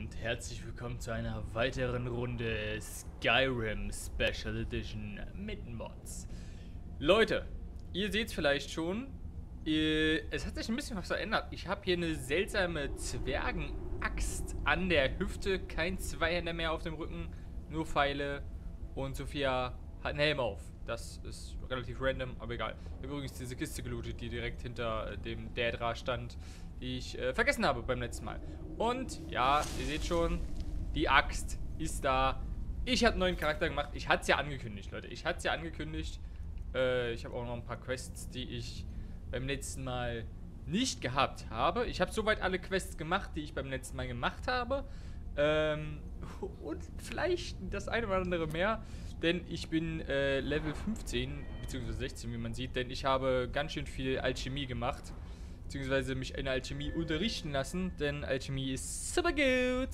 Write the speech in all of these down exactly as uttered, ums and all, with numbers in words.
und herzlich willkommen zu einer weiteren Runde Skyrim Special Edition mit Mods. Leute, ihr seht es vielleicht schon, es hat sich ein bisschen was verändert. Ich habe hier eine seltsame Zwergenaxt an der Hüfte, kein Zweihänder mehr auf dem Rücken, nur Pfeile und Sophia hat einen Helm auf. Das ist relativ random, aber egal. Ich habe übrigens diese Kiste gelootet, die direkt hinter dem Daedra stand, die ich äh, vergessen habe beim letzten Mal. Und ja, ihr seht schon, die Axt ist da. Ich habe einen neuen Charakter gemacht. Ich hatte es ja angekündigt, Leute. Ich hatte es ja angekündigt. Äh, ich habe auch noch ein paar Quests, die ich beim letzten Mal nicht gehabt habe. Ich habe soweit alle Quests gemacht, die ich beim letzten Mal gemacht habe. Ähm, und vielleicht das eine oder andere mehr. Denn ich bin äh, Level fünfzehn, beziehungsweise sechzehn, wie man sieht. Denn ich habe ganz schön viel Alchemie gemacht. Beziehungsweise mich in Alchemie unterrichten lassen. Denn Alchemie ist super gut.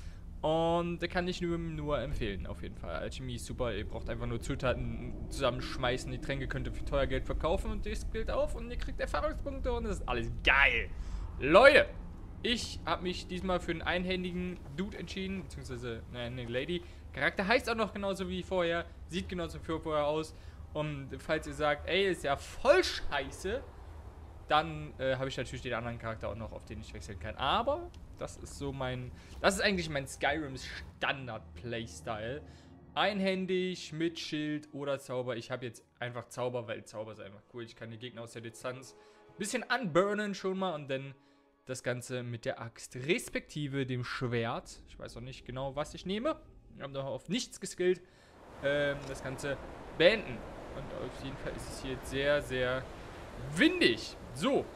Und da kann ich nur, nur empfehlen, auf jeden Fall. Alchemie ist super. Ihr braucht einfach nur Zutaten zusammenschmeißen. Die Tränke könnt ihr für teuer Geld verkaufen. Und das gilt auf. Und ihr kriegt Erfahrungspunkte. Und das ist alles geil. Leute, ich habe mich diesmal für einen einhändigen Dude entschieden. Beziehungsweise eine Lady. Charakter heißt auch noch genauso wie vorher. Sieht genauso wie vorher aus. Und falls ihr sagt, ey, ist ja voll scheiße, dann äh, habe ich natürlich den anderen Charakter auch noch, auf den ich wechseln kann. Aber das ist so mein... Das ist eigentlich mein Skyrims Standard-Playstyle. Einhändig, mit Schild oder Zauber. Ich habe jetzt einfach Zauber, weil Zauber ist einfach cool. Ich kann die Gegner aus der Distanz ein bisschen unburnen schon mal und dann das Ganze mit der Axt, respektive dem Schwert. Ich weiß noch nicht genau, was ich nehme. Ich habe noch auf nichts geskillt. Ähm, das Ganze beenden. Und auf jeden Fall ist es hier jetzt sehr, sehr windig. So.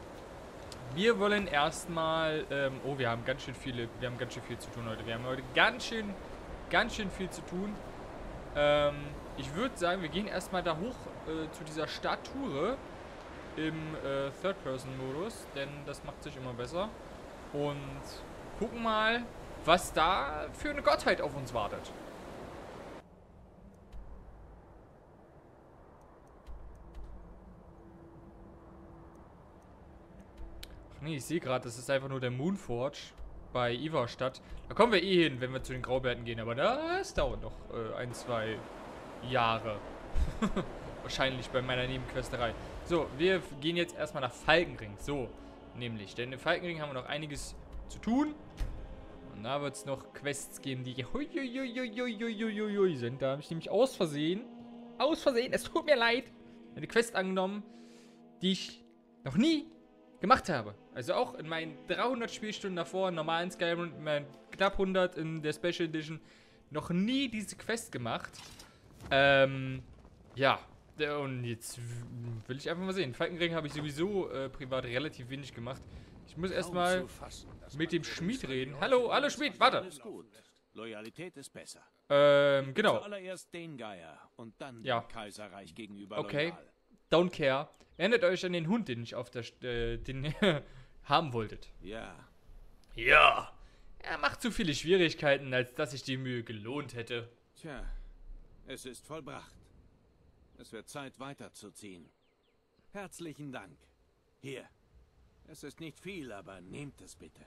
Wir wollen erstmal, ähm, oh, wir haben ganz schön viele, wir haben ganz schön viel zu tun heute. Wir haben heute ganz schön, ganz schön viel zu tun. Ähm, ich würde sagen, wir gehen erstmal da hoch äh, zu dieser Statue im äh, Third-Person-Modus, denn das macht sich immer besser. Und gucken mal, was da für eine Gottheit auf uns wartet. Ach nee, ich sehe gerade, das ist einfach nur der Moonforge bei Ivarstadt. Da kommen wir eh hin, wenn wir zu den Graubärten gehen, aber das dauert noch äh, ein, zwei Jahre. Wahrscheinlich bei meiner Nebenquesterei. So, wir gehen jetzt erstmal nach Falkenring. So, nämlich, denn in Falkenring haben wir noch einiges zu tun. Und da wird es noch Quests geben, die huiuiuiuiuiuiui sind. Da habe ich nämlich aus Versehen, aus Versehen, es tut mir leid, eine Quest angenommen, die ich noch nie gemacht habe. Also auch in meinen dreihundert Spielstunden davor, in normalen Skyrim, in meinen knapp hundert in der Special Edition, noch nie diese Quest gemacht. Ähm, ja. Und jetzt will ich einfach mal sehen. Falkenring habe ich sowieso äh, privat relativ wenig gemacht. Ich muss erstmal mit dem Schmied reden. Hallo, hallo Schmied, warte. Alles gut. Loyalität ist besser. Ähm, genau. Zuallererst den Geier und dann ja. dem Kaiserreich gegenüber okay. loyal. Don't care. Erinnert euch an den Hund, den ich auf der St äh, den haben wolltet. Ja. Ja. Er macht zu viele Schwierigkeiten, als dass sich die Mühe gelohnt hätte. Tja, es ist vollbracht. Es wird Zeit weiterzuziehen. Herzlichen Dank. Hier. Es ist nicht viel, aber nehmt es bitte.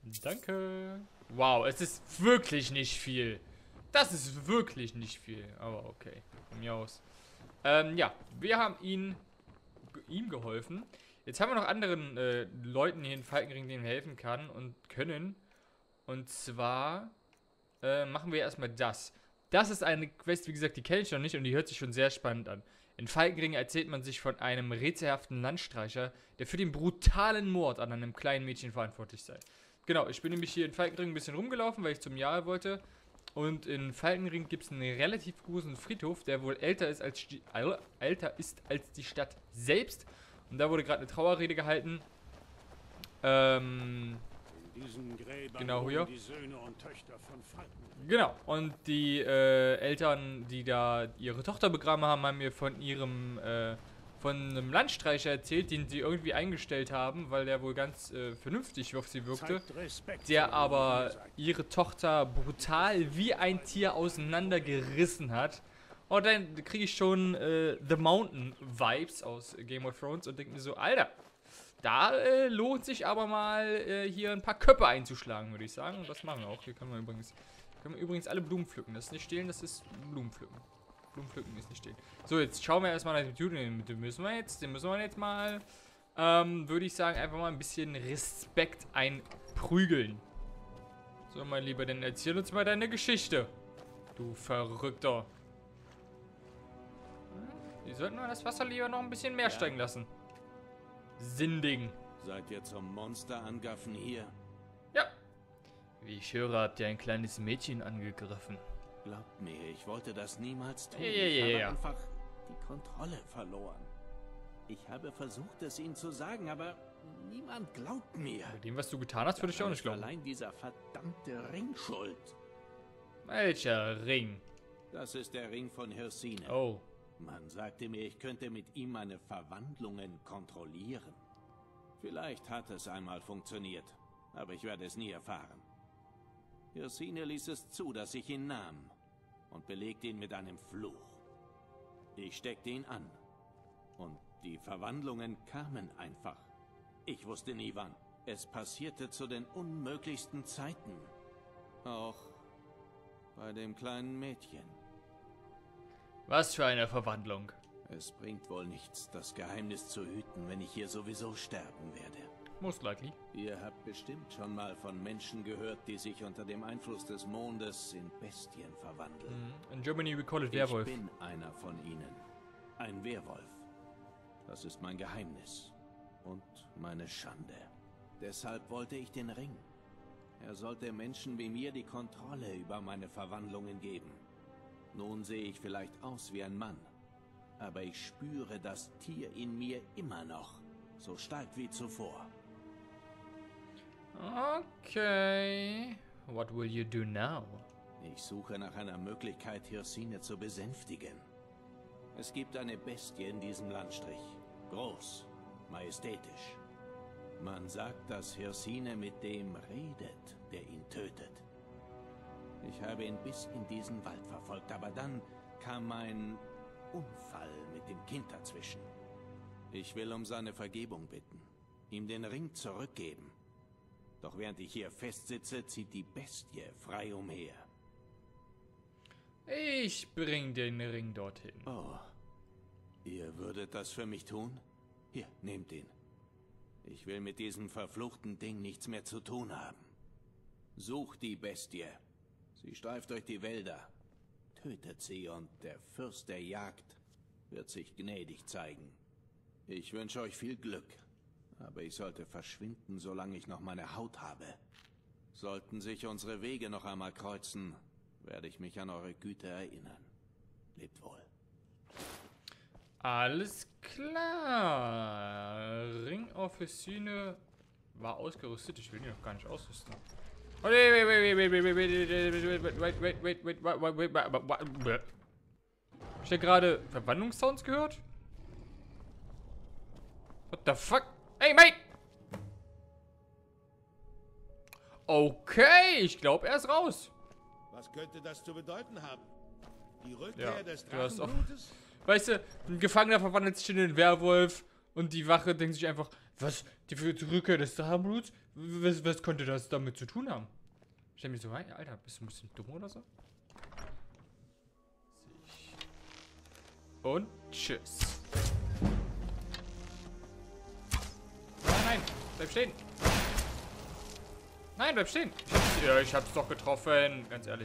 Danke. Wow, es ist wirklich nicht viel. Das ist wirklich nicht viel. Aber okay, von mir aus. Ähm, ja, wir haben ihn, ihm geholfen. Jetzt haben wir noch anderen äh, Leuten hier in Falkenring, denen wir helfen kann und können. Und zwar äh, machen wir erstmal das. Das ist eine Quest, wie gesagt, die kenne ich noch nicht und die hört sich schon sehr spannend an. In Falkenring erzählt man sich von einem rätselhaften Landstreicher, der für den brutalen Mord an einem kleinen Mädchen verantwortlich sei. Genau, ich bin nämlich hier in Falkenring ein bisschen rumgelaufen, weil ich zum Jahr wollte. Und in Falkenring gibt es einen relativ großen Friedhof, der wohl älter ist als die, äh, älter ist als die Stadt selbst. Und da wurde gerade eine Trauerrede gehalten. Ähm... Genau hier. Die Söhne und Töchter von Falkenring. Genau. Und die äh, Eltern, die da ihre Tochter begraben haben, haben mir von ihrem, äh, von einem Landstreicher erzählt, den sie irgendwie eingestellt haben, weil der wohl ganz äh, vernünftig auf sie wirkte. Der aber ihre Tochter brutal wie ein Tier auseinandergerissen hat. Und dann kriege ich schon äh, The Mountain Vibes aus Game of Thrones und denke mir so, Alter, Da äh, lohnt sich aber mal äh, hier ein paar Köpfe einzuschlagen, würde ich sagen. Und das machen wir auch. Hier können wir übrigens, können wir übrigens alle Blumen pflücken. Das ist nicht stehlen, das ist Blumen pflücken. Blumen pflücken ist nicht stehlen. So, jetzt schauen wir erstmal nach dem Den müssen wir jetzt, den müssen wir jetzt mal, ähm, würde ich sagen, einfach mal ein bisschen Respekt einprügeln. So, mein Lieber, dann erzähl uns mal deine Geschichte. Du Verrückter. Wir sollten mal das Wasser lieber noch ein bisschen mehr ja. steigen lassen. Sinding. Seid ihr zum Monsterangaffen hier? Ja. Wie ich höre, habt ihr ein kleines Mädchen angegriffen. Glaubt mir, ich wollte das niemals tun. Ja, ja, ja, ich habe ja. einfach die Kontrolle verloren. Ich habe versucht, es ihnen zu sagen, aber niemand glaubt mir. Mit dem, was du getan hast, würde ich auch nicht glauben. Allein dieser verdammte Ring schuld. Welcher Ring? Das ist der Ring von Hircine. Oh. Man sagte mir, ich könnte mit ihm meine Verwandlungen kontrollieren. Vielleicht hat es einmal funktioniert, aber ich werde es nie erfahren. Hircine ließ es zu, dass ich ihn nahm und belegte ihn mit einem Fluch. Ich steckte ihn an und die Verwandlungen kamen einfach. Ich wusste nie wann. Es passierte zu den unmöglichsten Zeiten. Auch bei dem kleinen Mädchen. Was für eine Verwandlung. Es bringt wohl nichts, das Geheimnis zu hüten, wenn ich hier sowieso sterben werde. Most likely. Ihr habt bestimmt schon mal von Menschen gehört, die sich unter dem Einfluss des Mondes in Bestien verwandeln. Mm. In Germany we call it Werwolf. Ich bin einer von ihnen. Ein Werwolf. Das ist mein Geheimnis. Und meine Schande. Deshalb wollte ich den Ring. Er sollte Menschen wie mir die Kontrolle über meine Verwandlungen geben. Nun sehe ich vielleicht aus wie ein Mann. Aber ich spüre das Tier in mir immer noch. So stark wie zuvor. Okay. What will you do now? Ich suche nach einer Möglichkeit, Hircine zu besänftigen. Es gibt eine Bestie in diesem Landstrich. Groß, majestätisch. Man sagt, dass Hircine mit dem redet, der ihn tötet. Ich habe ihn bis in diesen Wald verfolgt, aber dann kam ein Unfall mit dem Kind dazwischen. Ich will um seine Vergebung bitten, ihm den Ring zurückgeben. Doch während ich hier festsitze, zieht die Bestie frei umher. Ich bring den Ring dorthin. Oh, ihr würdet das für mich tun? Hier, nehmt ihn. Ich will mit diesem verfluchten Ding nichts mehr zu tun haben. Sucht die Bestie. Sie streift durch die Wälder. Tötet sie und der Fürst der Jagd wird sich gnädig zeigen. Ich wünsche euch viel Glück, aber ich sollte verschwinden, solange ich noch meine Haut habe. Sollten sich unsere Wege noch einmal kreuzen, werde ich mich an eure Güte erinnern. Lebt wohl. Alles klar. Ring auf Hircine war ausgerüstet. Ich will ihn noch gar nicht ausrüsten. Oh, wait, wait, wait, wait, wait, wait, wait, wait, wait, wait, wait, wait, wait. Hab ich da gerade Verwandlungssounds gehört? What the fuck? Hey, mate! Okay, ich glaube, er ist raus. Was könnte das zu bedeuten haben? Die Rückkehr Ja, des du hast auch- Drachenblutes? Weißt du, ein Gefangener verwandelt sich in den Werwolf und die Wache denkt sich einfach, was, die Rückkehr des Drachenbluts? Was, was könnte das damit zu tun haben? Ich stell mich so, hey, Alter, bist du ein bisschen dumm oder so? Und tschüss. Nein, nein, bleib stehen. Nein, bleib stehen. Ich hab's, ja, ich hab's doch getroffen, ganz ehrlich.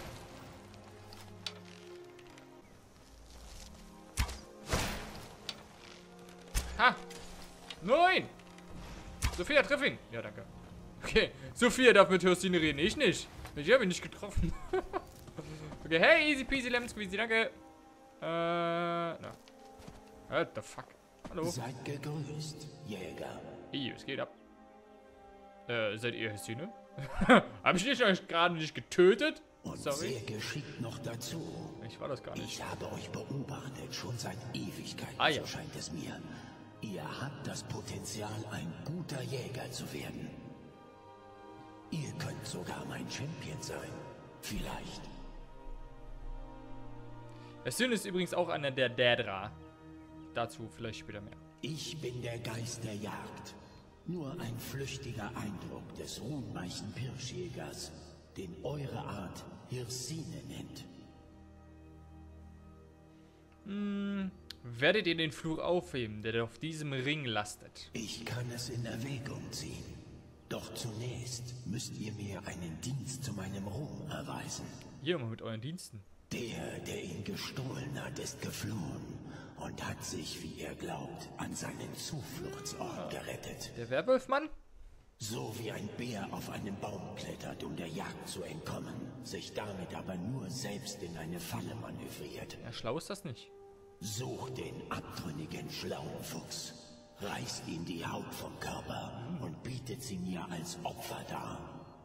Ha! Nein! Sophia, triff ihn! Ja, danke. Okay, Sophia darf mit Hircine reden, ich nicht. Ich habe ihn nicht getroffen. Okay, hey, easy peasy lemon squeezy, danke. Äh, na. What the fuck? Hallo? Seid gegrüßt, Jäger. Ih, es geht ab. Äh, seid ihr Hircine? Hab ich nicht euch gerade nicht getötet? Und Sorry. sehr geschickt noch dazu. Ich war das gar nicht. Ich habe euch beobachtet, schon seit Ewigkeiten, Ah, ja. so scheint es mir. Ihr habt das Potenzial, ein guter Jäger zu werden. Ihr könnt sogar mein Champion sein. Vielleicht. Hircine ist übrigens auch einer der Daedra. Dazu vielleicht später mehr. Ich bin der Geist der Jagd. Nur ein flüchtiger Eindruck des ruhmreichen Pirschjägers, den eure Art Hirsine nennt. Hm, werdet ihr den Fluch aufheben, der auf diesem Ring lastet? Ich kann es in Erwägung ziehen. Doch zunächst müsst ihr mir einen Dienst zu meinem Ruhm erweisen. Hier mal mit euren Diensten. Der, der ihn gestohlen hat, ist geflohen und hat sich, wie er glaubt, an seinen Zufluchtsort gerettet. Der Werwolfmann? So wie ein Bär auf einen Baum klettert, um der Jagd zu entkommen, sich damit aber nur selbst in eine Falle manövriert. Ja, schlau ist das nicht. Sucht den abtrünnigen schlauen Fuchs, reißt ihm die Haut vom Körper und bietet sie mir als Opfer dar.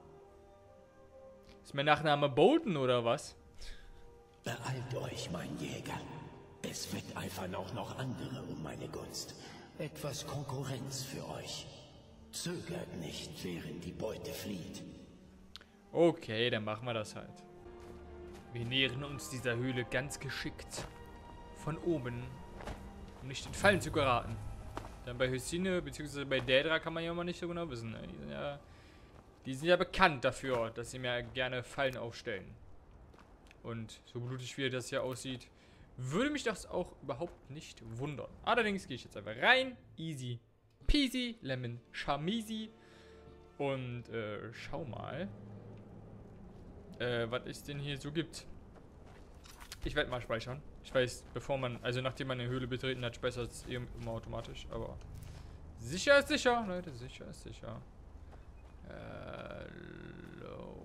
Ist mein Nachname Bolton oder was? Beeilt euch, mein Jäger. Es wetteifern auch noch andere um meine Gunst. Etwas Konkurrenz für euch. Zögert nicht, während die Beute flieht. Okay, dann machen wir das halt. Wir nähern uns dieser Höhle ganz geschickt. Von oben. Um nicht in Fallen zu geraten. Dann bei Hysine bzw. bei Daedra kann man ja mal nicht so genau wissen. Die sind ja, die sind ja bekannt dafür, dass sie mir gerne Fallen aufstellen. Und so blutig wie das hier aussieht, würde mich das auch überhaupt nicht wundern. Allerdings gehe ich jetzt einfach rein. Easy peasy, lemon charmisi. Und äh, schau mal, äh, was es denn hier so gibt. Ich werde mal speichern. Ich weiß, bevor man, also nachdem man eine Höhle betreten hat, speichert es immer automatisch. Aber sicher ist sicher, Leute, sicher ist sicher. Hello.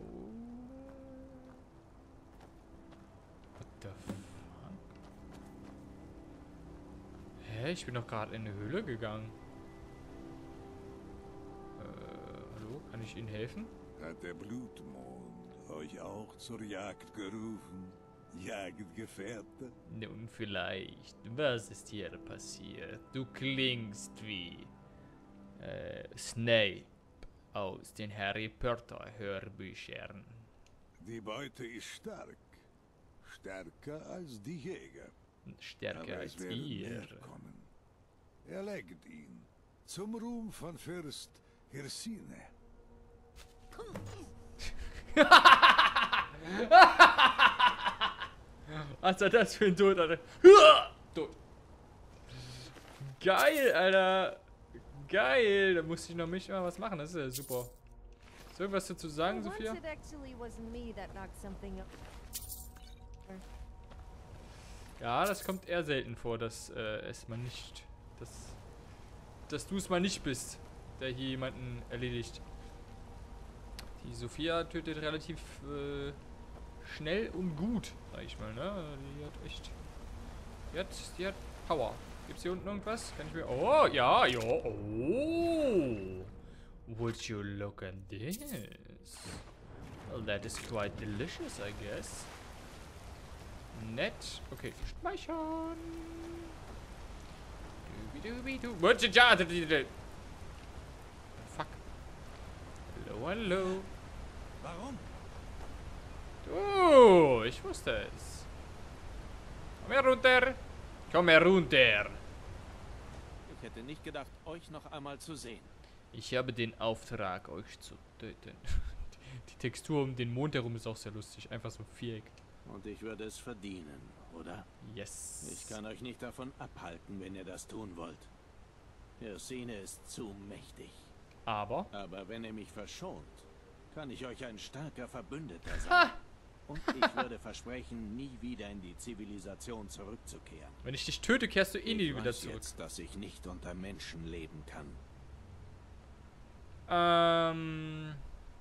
What the fuck? Hä? Ich bin doch gerade in eine Höhle gegangen. Äh, hallo? Kann ich Ihnen helfen? Hat der Blutmond euch auch zur Jagd gerufen? Jagdgefährte? Nun vielleicht. Was ist hier passiert? Du klingst wie äh, Snape aus den Harry Potter Hörbüchern. Die Beute ist stark. Stärker als die Jäger. Stärker Aber als es werden ihr. mehr kommen. Erlegt ihn. Zum Ruhm von Fürst Hirsine. Was war das für ein Tod, Alter? Tot. Geil, Alter. Geil. Da musste ich noch mich mal was machen. Das ist ja super. Ist irgendwas dazu sagen, Sophia? Ja, das kommt eher selten vor, dass äh, es mal nicht, dass, dass du es mal nicht bist, der hier jemanden erledigt. Die Sophia tötet relativ äh, schnell und gut, sag ich mal, ne? Die hat echt, die hat, die hat Power. Gibt's hier unten irgendwas? Kann ich mir, oh, ja, ja, oh. Would you look at this? Well, that is quite delicious, I guess. Nett. Okay, speichern. Dubi-dubi-du. Fuck. Hallo, hallo. Warum? Du, ich wusste es. Komm her runter. Komm her runter. Ich hätte nicht gedacht, euch noch einmal zu sehen. Ich habe den Auftrag, euch zu töten. Die Textur um den Mond herum ist auch sehr lustig. Einfach so ein Viereck. Und ich würde es verdienen, oder? Yes. Ich kann euch nicht davon abhalten, wenn ihr das tun wollt. Hirsine ist zu mächtig. Aber? Aber wenn ihr mich verschont, kann ich euch ein starker Verbündeter sein. Ha! Und ich würde versprechen, nie wieder in die Zivilisation zurückzukehren. Wenn ich dich töte, kehrst du eh nie Ich wieder weiß zurück. jetzt, dass ich nicht unter Menschen leben kann. Ähm...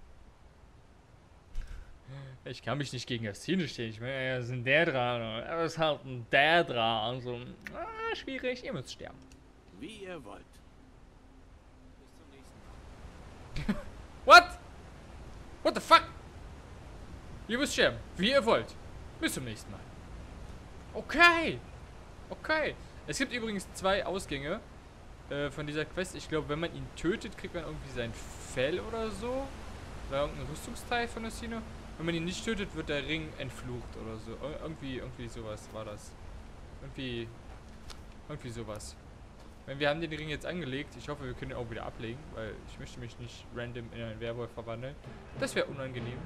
Ich kann mich nicht gegen das Ziel stellen. Ich meine, er ist ein Daedra. Er ist halt ein Daedra. Also, ah, schwierig. Ihr müsst sterben. Wie ihr wollt. Bis zum nächsten Mal. What? What the fuck? Ihr müsst sterben. Wie ihr wollt. Bis zum nächsten Mal. Okay. Okay. Es gibt übrigens zwei Ausgänge äh, von dieser Quest. Ich glaube, wenn man ihn tötet, kriegt man irgendwie sein Fell oder so. Oder irgendein Rüstungsteil von der Szene. Wenn man ihn nicht tötet, wird der Ring entflucht oder so. Ir irgendwie, irgendwie sowas war das. Irgendwie, irgendwie sowas. Wenn wir haben den Ring jetzt angelegt. Ich hoffe, wir können ihn auch wieder ablegen, weil ich möchte mich nicht random in einen Werwolf verwandeln. Das wäre unangenehm.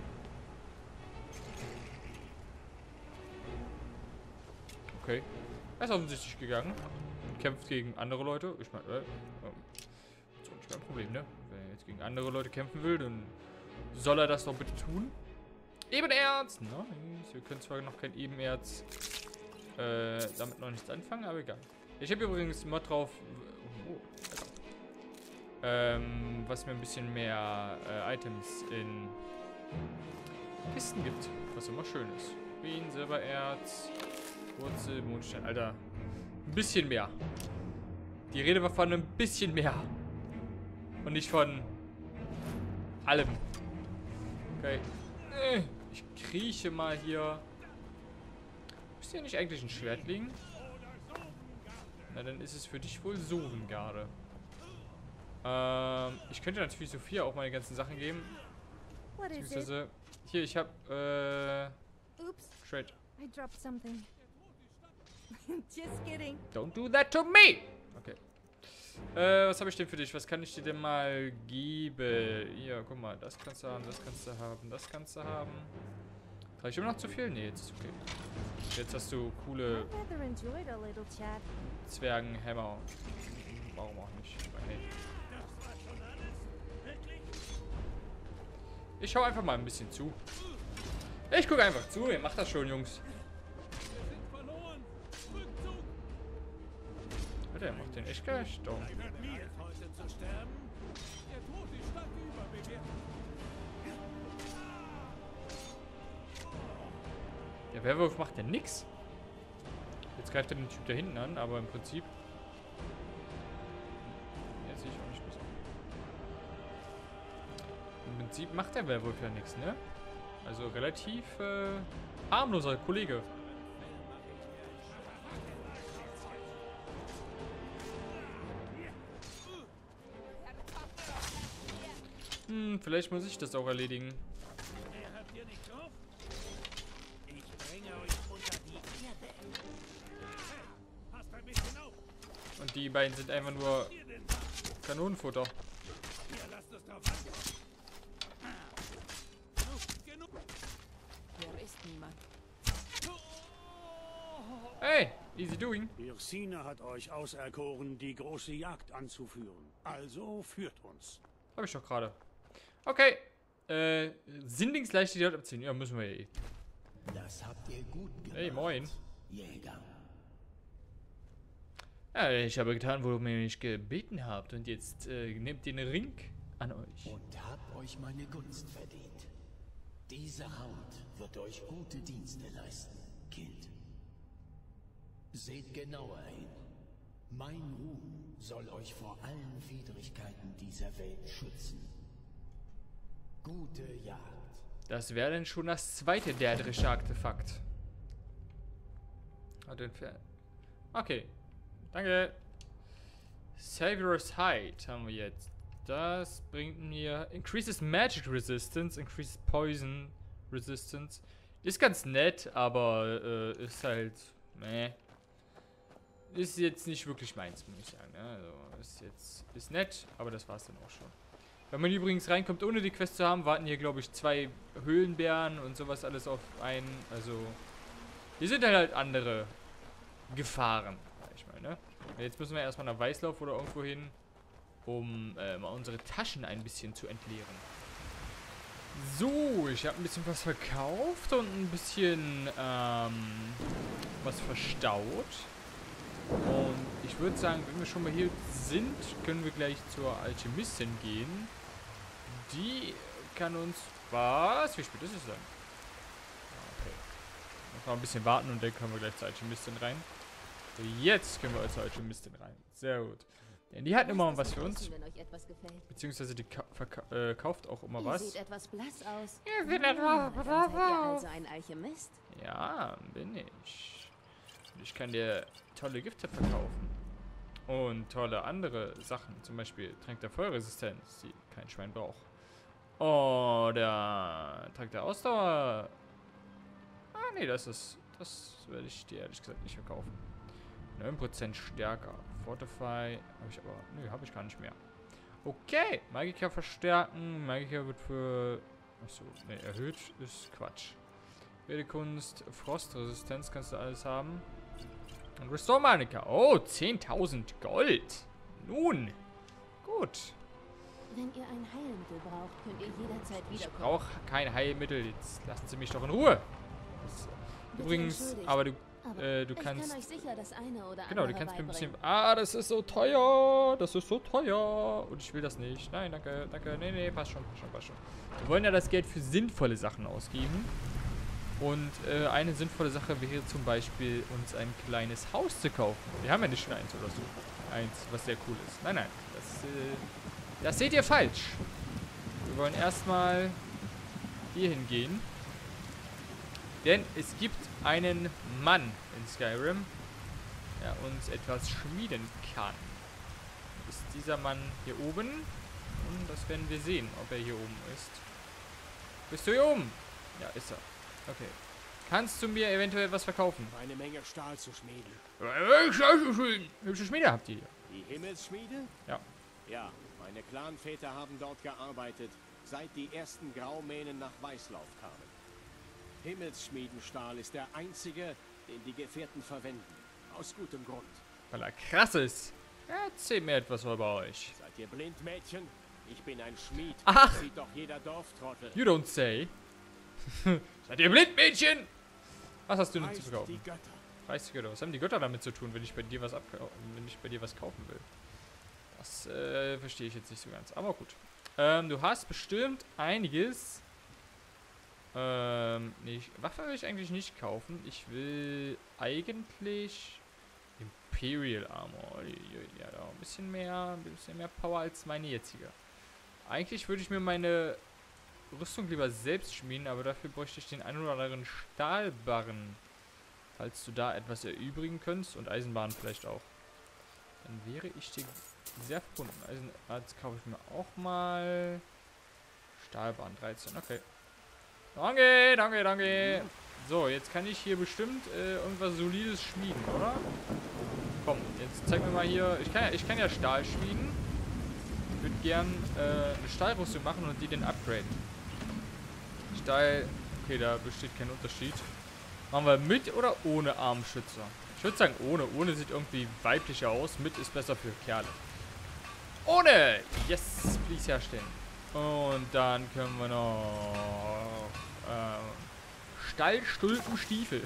Okay. Er ist offensichtlich gegangen. Kämpft gegen andere Leute. Ich meine, äh, das ist auch nicht mein Problem, ne? Wenn er jetzt gegen andere Leute kämpfen will, dann soll er das doch bitte tun. Ebenerz! Nice. Wir können zwar noch kein Ebenerz äh, damit noch nichts anfangen, aber egal. Ich habe übrigens Mod drauf, oh, ähm, was mir ein bisschen mehr äh, Items in Kisten gibt, was immer schön ist. Wien, Silbererz, Wurzel, Mondstein, Alter. Ein bisschen mehr. Die Rede war von ein bisschen mehr. Und nicht von allem. Okay. Ich krieche mal hier. Müsste hier nicht eigentlich ein Schwert liegen? Na, dann ist es für dich wohl Sovengarde. Ähm, ich könnte natürlich Sophia auch meine ganzen Sachen geben. Beziehungsweise, hier, ich hab, äh... Oops. Trade. I dropped something. Just kidding. Don't do that to me! Okay. Äh, was habe ich denn für dich? Was kann ich dir denn mal geben? Hier, guck mal, das kannst du haben, das kannst du haben, das kannst du haben. Reicht immer noch zu viel? Nee, jetzt ist okay. Jetzt hast du coole I rather enjoyed a little chat. Zwergenhämmer. Warum auch nicht? Hey. Ich schau einfach mal ein bisschen zu. Ich gucke einfach zu, ihr macht das schon, Jungs. Alter, er macht den echt gleich. Doch. Der Werwolf macht ja nix. Jetzt greift er den Typ da hinten an, aber im Prinzip... Jetzt sehe ich auch nicht besser. Im Prinzip macht der Werwolf ja nichts, ne? Also relativ äh, harmloser Kollege. Hm, vielleicht muss ich das auch erledigen. Und die beiden sind einfach nur Kanonenfutter. Hey, easy doing. Irsine hat euch auserkoren, die große Jagd anzuführen. Also führt uns. Hab ich doch gerade. Okay. Äh, Sindlingsleichte die Haut abziehen. Ja, müssen wir ja eh. Das habt ihr gut gemacht. Hey, moin. Jäger. Ja, ich habe getan, worum ihr mich gebeten habt. Und jetzt äh, nehmt den Ring an euch. Und habt euch meine Gunst verdient. Diese Haut wird euch gute Dienste leisten, Kind. Seht genauer hin. Mein Ruhm soll euch vor allen Widrigkeiten dieser Welt schützen. Gute Jagd. Das wäre dann schon das zweite derdrische Artefakt. Okay. Danke. Savior's Hide haben wir jetzt. Das bringt mir... Increases Magic Resistance, increases Poison Resistance. Ist ganz nett, aber äh, ist halt... Meh. Ist jetzt nicht wirklich meins, muss ich sagen. Ja, also ist jetzt... Ist nett, aber das war's dann auch schon. Wenn man übrigens reinkommt, ohne die Quest zu haben, warten hier, glaube ich, zwei Höhlenbären und sowas alles auf einen. Also... Hier sind halt andere Gefahren, sag ich mal, ne? Jetzt müssen wir erstmal nach Weißlauf oder irgendwo hin, um äh, mal unsere Taschen ein bisschen zu entleeren. So, ich habe ein bisschen was verkauft und ein bisschen ähm, was verstaut. Und ich würde sagen, wenn wir schon mal hier sind, können wir gleich zur Alchemistin gehen. Die kann uns... Was? Wie spät ist es denn? Okay. Noch ein bisschen warten und dann können wir gleich zur Alchemistin rein. Jetzt können wir zur Alchemistin rein. Sehr gut. Denn die hat immer was für uns. Beziehungsweise die äh, kauft auch immer was. Ihr seht etwas blass aus. Ihr seht etwas blass aus. Seid ihr also ein Alchemist? Ja, bin ich. Und ich kann dir tolle Gifte verkaufen. Und tolle andere Sachen. Zum Beispiel Trank der Feuerresistenz, die kein Schwein braucht. Oder Trank der Ausdauer. Ah, nee, das ist... Das werde ich dir ehrlich gesagt nicht verkaufen. neun Prozent stärker. Fortify habe ich aber... Nö, habe ich gar nicht mehr. Okay. Magiker verstärken. Magiker wird für... Achso, ne, erhöht ist Quatsch. Redekunst, Frostresistenz kannst du alles haben. Und Restore Magiker. Oh, zehntausend Gold. Nun. Gut. Wenn ihr ein Heilmittel braucht, könnt ihr jederzeit Ich wiederkommen. brauche kein Heilmittel. Jetzt lassen Sie mich doch in Ruhe. Das, Bitte übrigens, entschuldigt, aber du, aber äh, du ich kannst... kann euch sicher das eine oder Genau, du andere kannst mir ein bisschen... beibringen. Ah, das ist so teuer. Das ist so teuer. Und ich will das nicht. Nein, danke, danke. Nee, nee, passt schon, passt schon, passt schon. Wir wollen ja das Geld für sinnvolle Sachen ausgeben. Und äh, eine sinnvolle Sache wäre zum Beispiel, uns ein kleines Haus zu kaufen. Wir haben ja nicht schon eins oder so. Eins, was sehr cool ist. Nein, nein. Das, äh, das seht ihr falsch. Wir wollen erstmal hier hingehen. Denn es gibt einen Mann in Skyrim, der uns etwas schmieden kann. Ist dieser Mann hier oben? Und das werden wir sehen, ob er hier oben ist. Bist du hier oben? Ja, ist er. Okay. Kannst du mir eventuell was verkaufen? Eine Menge Stahl zu schmieden. Hübsche Schmiede habt ihr hier. Die Himmelsschmiede? Ja. Ja, meine Clanväter haben dort gearbeitet, seit die ersten Graumähnen nach Weißlauf kamen. Himmelsschmiedenstahl ist der einzige, den die Gefährten verwenden. Aus gutem Grund. Weil er krass ist. Erzähl mir etwas über euch. Seid ihr blind, Mädchen? Ich bin ein Schmied. Ach. Das sieht doch jeder Dorftrottel. You don't say. Seid ihr blind, Mädchen? Was hast du denn zu Preist verkaufen? die Götter. dreißig Götter. Was haben die Götter damit zu tun, wenn ich bei dir was abkau wenn ich bei dir was kaufen will? Das äh, verstehe ich jetzt nicht so ganz. Aber gut. Ähm, du hast bestimmt einiges. Ähm, nee, ich, Waffe will ich eigentlich nicht kaufen. Ich will eigentlich Imperial Armor. Ja, da ein bisschen mehr, ein bisschen mehr Power als meine jetzige. Eigentlich würde ich mir meine Rüstung lieber selbst schmieden, aber dafür bräuchte ich den einen oder anderen Stahlbarren. Falls du da etwas erübrigen könntest und Eisenbahn vielleicht auch. Dann wäre ich dir sehr verbunden. Eisenerz kaufe ich mir auch mal. Stahlbahn dreizehn, okay. Danke, danke, danke. So, jetzt kann ich hier bestimmt äh, irgendwas Solides schmieden, oder? Komm, jetzt zeig mir mal hier. Ich kann, ich kann ja Stahl schmieden. Ich würde gern äh, eine Stahlrüstung machen und die den upgraden. Stahl, okay, da besteht kein Unterschied. Machen wir mit oder ohne Armschützer? Ich würde sagen ohne. Ohne sieht irgendwie weiblicher aus. Mit ist besser für Kerle. Ohne! Yes, please herstellen. Und dann können wir noch äh, Stahlstulpenstiefel.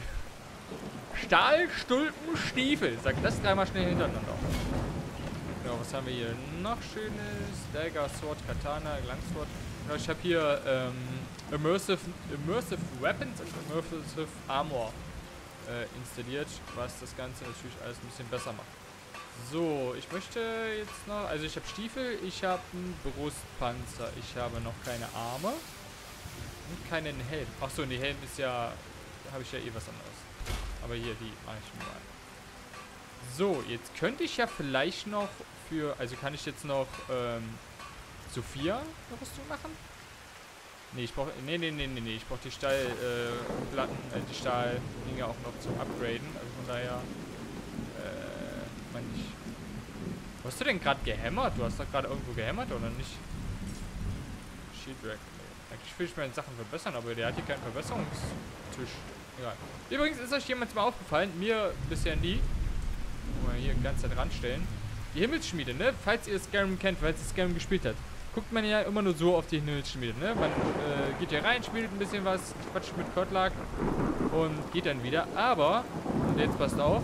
Stahlstulpenstiefel. Sag das dreimal schnell hintereinander. Genau, was haben wir hier noch schönes? Dagger, Sword, Katana, Langsword. Genau, ich habe hier ähm, Immersive, Immersive Weapons und Immersive Armor äh, installiert, was das Ganze natürlich alles ein bisschen besser macht. So, ich möchte jetzt noch, also ich habe Stiefel, ich habe einen Brustpanzer, ich habe noch keine Arme und keinen Helm. Achso, und die Helm ist ja, da habe ich ja eh was anderes. Aber hier, die mache ich mal. So, jetzt könnte ich ja vielleicht noch für, also kann ich jetzt noch ähm, Sophia eine Rüstung machen? Nee, ich brauche, nee, nee, nee, nee, nee, ich brauche die Stahlplatten, äh, die Stahldinge auch noch zum Upgraden, also von daher, äh, meine ich. Wo hast du denn gerade gehämmert? Du hast doch gerade irgendwo gehämmert, oder nicht? Shield Rack, nee. Eigentlich will ich meine Sachen verbessern, aber der hat hier keinen Verbesserungstisch. Egal. Übrigens ist euch jemand mal aufgefallen, mir bisher nie. Mal hier die ganze Zeit ranstellen. Die Himmelsschmiede, ne? Falls ihr Skyrim kennt, falls ihr Skyrim gespielt habt, guckt man ja immer nur so auf die Himmelsschmiede, ne? Man äh, geht hier rein, spielt ein bisschen was, quatscht mit Kotlag und geht dann wieder. Aber, und jetzt passt auf.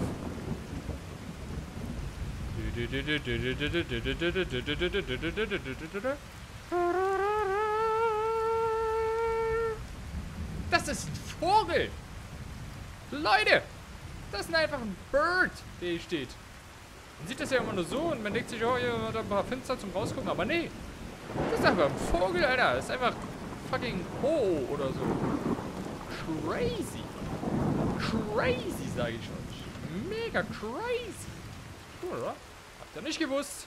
Das ist ein Vogel! Leute! Das ist einfach ein Bird, der hier steht. Man sieht das ja immer nur so und man denkt sich, oh, hier hat ein paar Fenster zum Rausgucken, aber nee. Das ist einfach ein Vogel, Alter. Das ist einfach fucking Ho oder so. Crazy. Crazy, sage ich euch. Mega crazy. Cool, oder? Habt ihr nicht gewusst?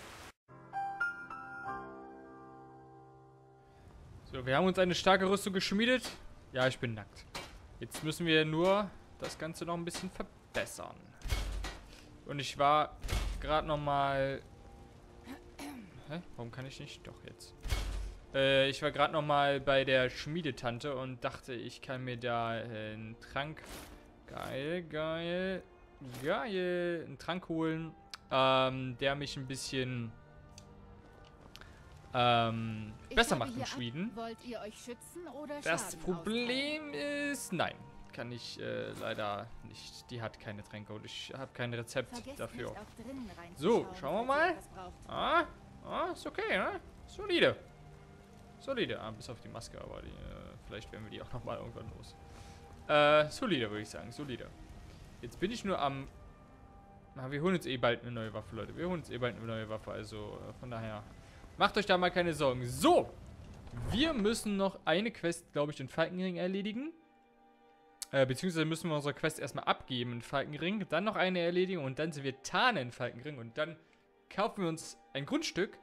So, wir haben uns eine starke Rüstung geschmiedet. Ja, ich bin nackt. Jetzt müssen wir nur das Ganze noch ein bisschen verbessern. Und ich war gerade nochmal... Hä? Warum kann ich nicht? Doch, jetzt. Äh, ich war gerade nochmal bei der Schmiedetante und dachte, ich kann mir da äh, einen Trank... Geil, geil, geil. Einen Trank holen, ähm, der mich ein bisschen... Ähm, besser macht in Schmieden. Wollt ihr euch schützen oder das Schaden Problem ist... Nein, kann ich äh, leider nicht. Die hat keine Tränke und ich habe kein Rezept Vergesst dafür. nicht, auch drinnen So, reinzuschauen, schauen wir falls ihr mal. etwas braucht. Ah, ah, ist okay, ne? Solide. Solide. Ah, bis auf die Maske, aber die, äh, vielleicht werden wir die auch nochmal irgendwann los. Äh, solide, würde ich sagen. Solide. Jetzt bin ich nur am... Na, wir holen uns eh bald eine neue Waffe, Leute. Wir holen uns eh bald eine neue Waffe, also äh, von daher... Macht euch da mal keine Sorgen. So! Wir müssen noch eine Quest, glaube ich, in Falkenring erledigen. Äh, beziehungsweise müssen wir unsere Quest erstmal abgeben in Falkenring. Dann noch eine erledigen und dann sind wir Tarne in Falkenring. Und dann kaufen wir uns ein Grundstück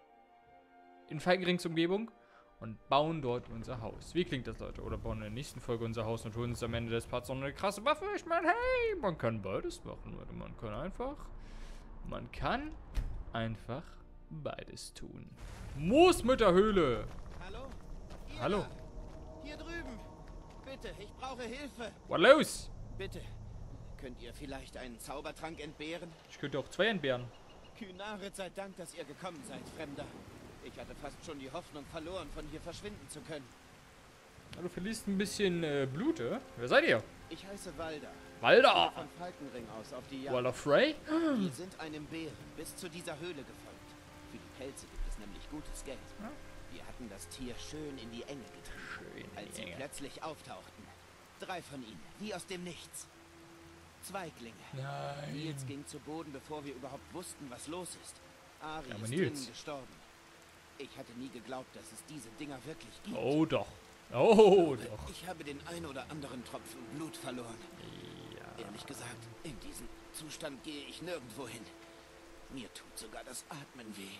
in Falkenrings Umgebung und bauen dort unser Haus. Wie klingt das, Leute? Oder bauen in der nächsten Folge unser Haus und holen uns am Ende des Parts noch eine krasse Waffe. Ich meine, hey, man kann beides machen, Leute. Man kann einfach... Man kann einfach beides tun. Moosmütterhöhle! Hallo? Ihr Hallo? da? Hier drüben! Bitte, ich brauche Hilfe! Was los? Bitte, könnt ihr vielleicht einen Zaubertrank entbehren? Ich könnte auch zwei entbehren. Kynaret, sei Dank, dass ihr gekommen seid, Fremder. Ich hatte fast schon die Hoffnung verloren, von hier verschwinden zu können. Ja, du verlierst ein bisschen äh, Blut, äh? Wer seid ihr? Ich heiße Walda. Walda! Von Falkenring aus auf die Jagd. Walda Frey? Wir sind einem Bären bis zu dieser Höhle gefolgt. Für die Pelze gibt es nämlich gutes Geld. Ja. Wir hatten das Tier schön in die Enge getrieben, Schön in als die sie Enge. plötzlich auftauchten. Drei von ihnen, wie aus dem Nichts. Zweiglinge. Nein. Nils ging zu Boden, bevor wir überhaupt wussten, was los ist. Ari Ja, aber ist Nils. drinnen gestorben. Ich hatte nie geglaubt, dass es diese Dinger wirklich gibt. Oh doch. Oh doch. Ich habe den ein oder anderen Tropfen Blut verloren. Ja. Ehrlich gesagt, in diesem Zustand gehe ich nirgendwo hin. Mir tut sogar das Atmen weh.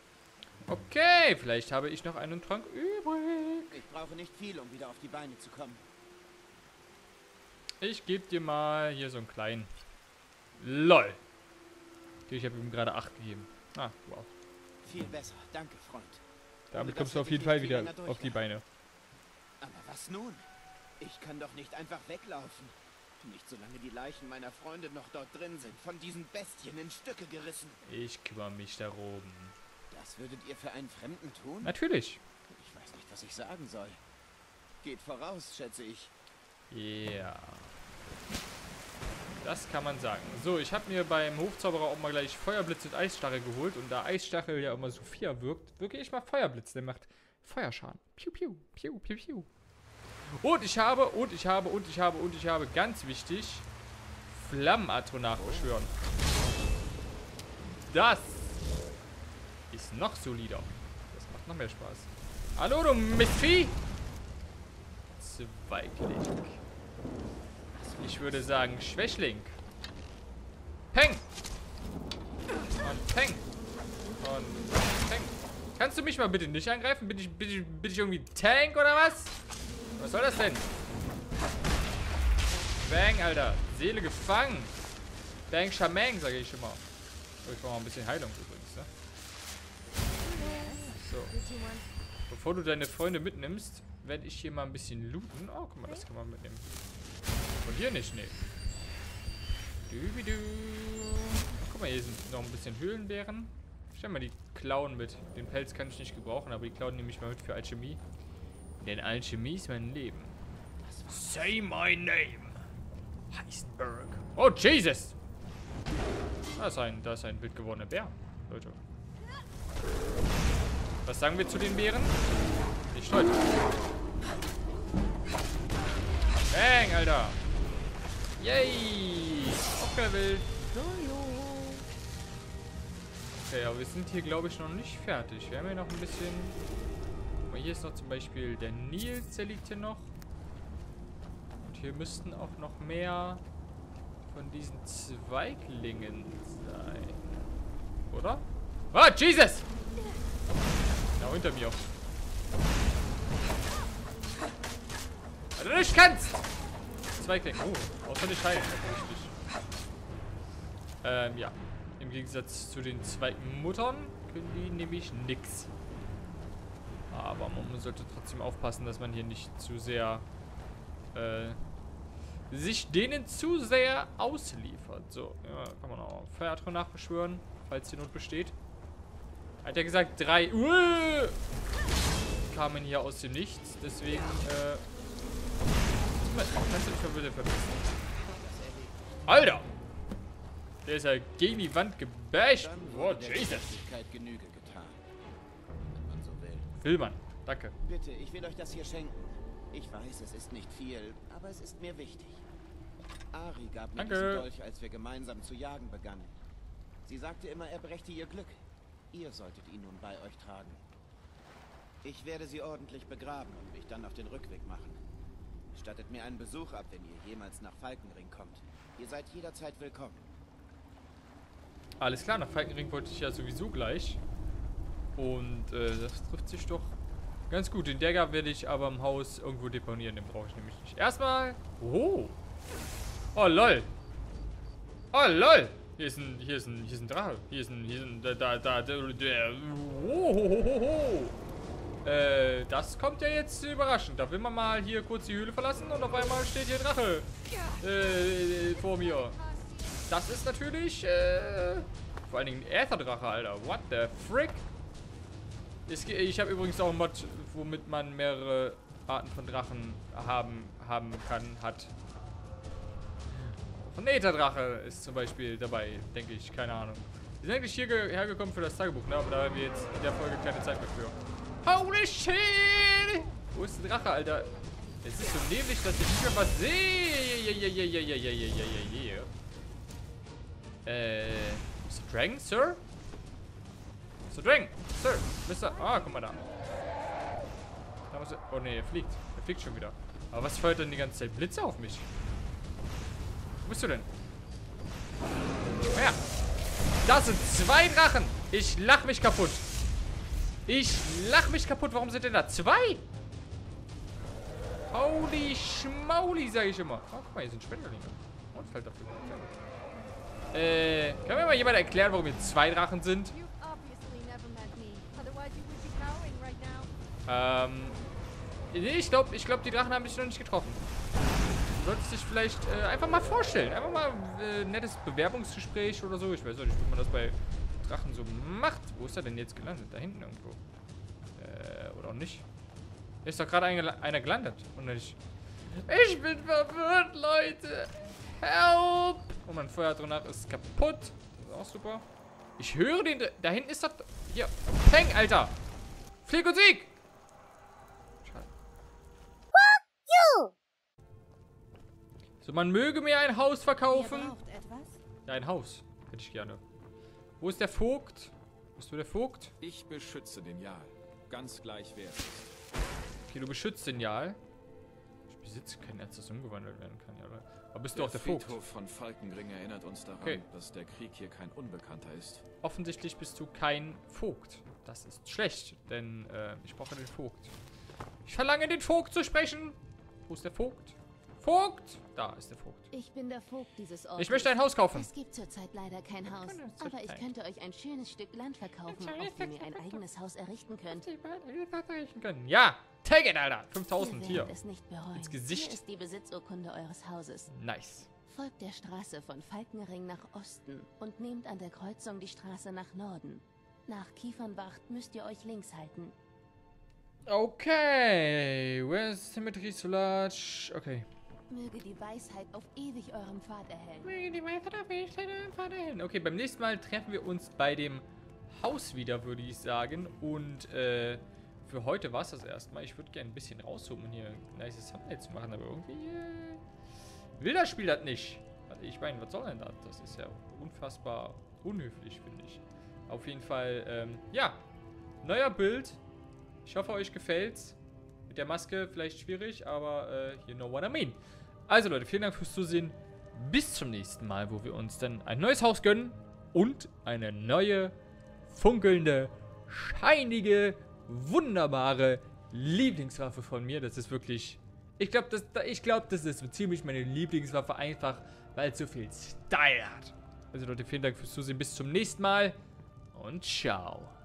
Okay, vielleicht habe ich noch einen Trank übrig. Ich brauche nicht viel, um wieder auf die Beine zu kommen. Ich gebe dir mal hier so einen kleinen. LOL. Ich habe ihm gerade acht gegeben. Ah, wow. Viel besser, danke, Freund. Damit Ohne kommst das du auf hätte jeden ich Fall nicht viel wieder länger auf die durchgehalten. Beine. Aber was nun? Ich kann doch nicht einfach weglaufen. Nicht solange die Leichen meiner Freunde noch dort drin sind, von diesen Bestien in Stücke gerissen. Ich kümmere mich darum. Das würdet ihr für einen Fremden tun? Natürlich. Ich weiß nicht, was ich sagen soll. Geht voraus, schätze ich. Ja. Das kann man sagen. So, ich habe mir beim Hofzauberer auch mal gleich Feuerblitz und Eisstachel geholt. Und da Eisstachel ja immer Sophia wirkt, wirke ich mal Feuerblitz. Der macht Feuerschaden. Piu, piu, piu, piu, piu. Und ich habe, und ich habe, und ich habe, und ich habe, ganz wichtig, Flammenatronach beschwören. Das ist noch solider. Das macht noch mehr Spaß. Hallo, du Mistvieh! Zweigling. Ich würde sagen, Schwächling. Peng! Und Peng! Und Peng. Kannst du mich mal bitte nicht angreifen? Bin ich, bin ich, bin ich irgendwie Tank oder was? Was soll das denn? Bang, Alter. Seele gefangen. Bang, Schamang, sage ich immer. Oh, ich brauche mal ein bisschen Heilung übrigens, ne? So. Bevor du deine Freunde mitnimmst, werde ich hier mal ein bisschen looten. Oh, guck mal, das kann man mitnehmen. Und hier nicht, ne. Dübidu. Guck mal, hier sind noch ein bisschen Höhlenbeeren. Stell mal die Klauen mit. Den Pelz kann ich nicht gebrauchen, aber die Klauen nehme ich mal mit für Alchemie. Denn Alchemie ist mein Leben. Say my name. Heisenberg. Oh, Jesus! Da ist ein, da ist ein wild gewordener Bär, Leute. Was sagen wir zu den Bären? Nicht heute. Bang, Alter. Yay! Aufgelevelt. Okay, aber wir sind hier, glaube ich, noch nicht fertig. Wir haben hier noch ein bisschen... Hier ist noch zum Beispiel der Nils, der liegt hier noch. Und hier müssten auch noch mehr von diesen Zweiglingen sein. Oder? Ah, Jesus! Da hinter mir. Weil du nicht kannst! Zweigling. Oh, außer nicht heilen. Ähm, ja. Im Gegensatz zu den zweiten Muttern können die nämlich nix. Aber man sollte trotzdem aufpassen, dass man hier nicht zu sehr äh, sich denen zu sehr ausliefert. So, ja, kann man auch Feuertron nachbeschwören, falls die Not besteht. Hat er gesagt, drei Uhr kamen hier aus dem Nichts. Deswegen, äh, oh, kannst du dich mal bitte verpissen. Alter! Der ist ja gegen die Wand gebasht. Oh, Jesus. Genüge getan, wenn man so will. Will man. Danke. Bitte, ich will euch das hier schenken. Ich weiß, es ist nicht viel, aber es ist mir wichtig. Ari gab mir Danke. diesen Dolch, als wir gemeinsam zu jagen begannen. Sie sagte immer, er brächte ihr Glück. Ihr solltet ihn nun bei euch tragen. Ich werde sie ordentlich begraben und mich dann auf den Rückweg machen. Stattet mir einen Besuch ab, wenn ihr jemals nach Falkenring kommt. Ihr seid jederzeit willkommen. Alles klar, nach Falkenring wollte ich ja sowieso gleich. Und äh, das trifft sich doch ganz gut. Den Dagger werde ich aber im Haus irgendwo deponieren. Den brauche ich nämlich nicht. Erstmal. Oh. Oh, lol. Oh, lol. Hier ist ein, hier ist ein, hier ist ein Drache. Hier ist ein, hier ist ein, da, da, da, da, der. Oh, ho, ho, ho. Äh, das kommt ja jetzt überraschend. Da will man mal hier kurz die Höhle verlassen und auf einmal steht hier ein Drache. Äh, vor mir. Das ist natürlich, äh, vor allen Dingen ein Ätherdrache, Alter. What the frick? Ich, ich habe übrigens auch einen Mod, womit man mehrere Arten von Drachen haben, haben kann, hat. Ein Ätherdrache ist zum Beispiel dabei, denke ich. Keine Ahnung. Wir sind eigentlich hierher gekommen für das Tagebuch, ne? Aber da haben wir jetzt in der Folge keine Zeit mehr für. Holy shit! Wo ist der Drache, Alter? Es ist so neblig, dass ich nicht mehr was sehe. Äh, Mister Dragon, Sir? Mister Dragon, Sir, Mister Ah, guck mal da. da muss er, oh ne, er fliegt. Er fliegt schon wieder. Aber was feuert denn die ganze Zeit Blitze auf mich? Wo bist du denn? Oh ja. Das sind zwei Drachen. Ich lach mich kaputt. Ich lach mich kaputt. Warum sind denn da zwei? Holy Schmauli, sag ich immer. Oh, guck mal, hier sind Spenderlinge. Und fällt dafür. Äh, kann mir mal jemand erklären, warum hier zwei Drachen sind? Ähm, nee, ich glaube, ich glaube, die Drachen haben dich noch nicht getroffen. Du solltest dich vielleicht äh, einfach mal vorstellen. Einfach mal äh, nettes Bewerbungsgespräch oder so. Ich weiß auch nicht, wie man das bei Drachen so macht. Wo ist er denn jetzt gelandet? Da hinten irgendwo. Äh, oder auch nicht. Hier ist doch gerade einer gelandet. Und nicht. Ich bin verwirrt, Leute. Help! Oh, mein Feuerdrache ist kaputt. Das ist auch super. Ich höre den. Da hinten ist doch. Hier. Peng, Alter. Flieg und Sieg! Schade. So, man möge mir ein Haus verkaufen. Ja, ein Haus. Hätte ich gerne. Wo ist der Vogt? Bist du der Vogt? Ich beschütze den Jarl. Ganz gleich wer es ist. Okay, du beschützt den Jarl. Ich besitze kein Netz, das umgewandelt werden kann, ja, oder? Aber bist du der auch der Vogt? Der Friedhof von Falkenring erinnert uns daran, okay, dass der Krieg hier kein Unbekannter ist. Offensichtlich bist du kein Vogt. Das ist schlecht, denn äh, ich brauche den Vogt. Ich verlange, den Vogt zu sprechen. Wo ist der Vogt? Vogt! Da ist der Vogt. Ich bin der Vogt dieses Ortes. Ich möchte ein Haus kaufen. Es gibt zurzeit leider kein Haus, aber ich könnte euch ein schönes Stück Land verkaufen, auf dem ihr ein eigenes Haus errichten könnt. Ja, take it, Alter. fünftausend hier. Es nicht bereuen. Ins Gesicht. Hier ist die Besitzurkunde eures Hauses. Nice. Folgt der Straße von Falkenring nach Osten und nehmt an der Kreuzung die Straße nach Norden. Nach Kiefernwacht müsst ihr euch links halten. Okay. Where's Symmetry so large? Okay. Möge die Weisheit auf ewig eurem Pfad erhellen. Möge die Weisheit auf ewig eurem Pfad erhellen. Okay, beim nächsten Mal treffen wir uns bei dem Haus wieder, würde ich sagen. Und äh, für heute war es das erstmal. Ich würde gerne ein bisschen rauszoomen und hier ein nice Thumbnail zu machen, aber irgendwie äh, will das Spiel das nicht. Also ich meine, was soll denn das? Das ist ja unfassbar unhöflich, finde ich. Auf jeden Fall, ähm, ja, neuer Bild. Ich hoffe, euch gefällt's. Mit der Maske vielleicht schwierig, aber äh, you know what I mean. Also Leute, vielen Dank fürs Zusehen. Bis zum nächsten Mal, wo wir uns dann ein neues Haus gönnen und eine neue, funkelnde, scheinige, wunderbare Lieblingswaffe von mir. Das ist wirklich, ich glaube, das, ich glaub, das ist so ziemlich meine Lieblingswaffe, einfach weil es so viel Style hat. Also Leute, vielen Dank fürs Zusehen. Bis zum nächsten Mal und ciao.